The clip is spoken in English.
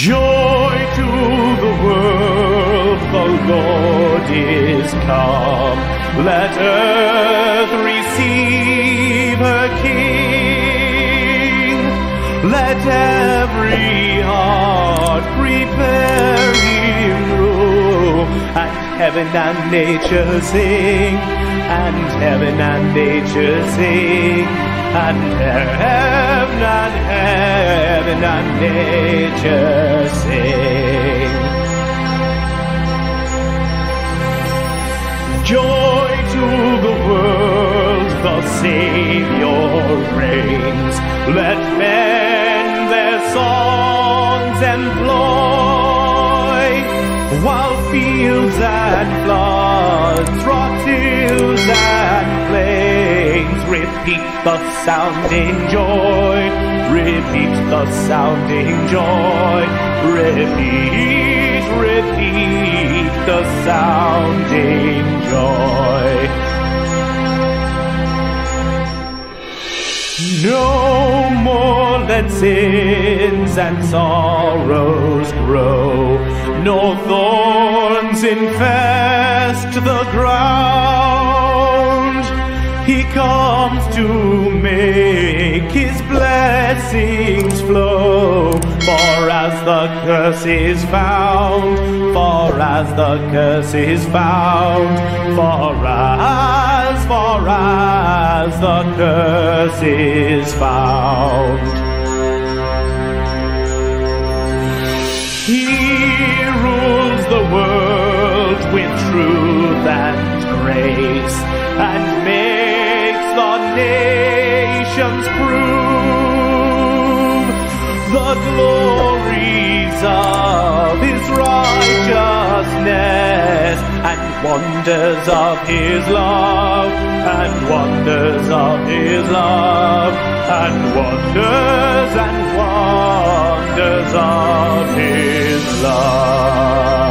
Joy to the world, the Lord is come. Let earth receive her King. Let every heart prepare him room. And heaven and nature sing. And heaven and nature sing. And heaven and nature sing. Joy to the world, the Savior reigns. Let men their songs employ, while fields and floods, rock hills and plains repeat the sounding joy, repeat the sounding joy, repeat, repeat the sounding joy. No more let sins and sorrows grow, nor thorns infest the ground. He comes to make his blessings flow, for as the curse is found, for as the curse is found, for as the curse is found. He rules the world with truth and grace, and makes the nations prove the glories of his righteousness, and wonders of his love, and wonders of his love, and wonders of his love.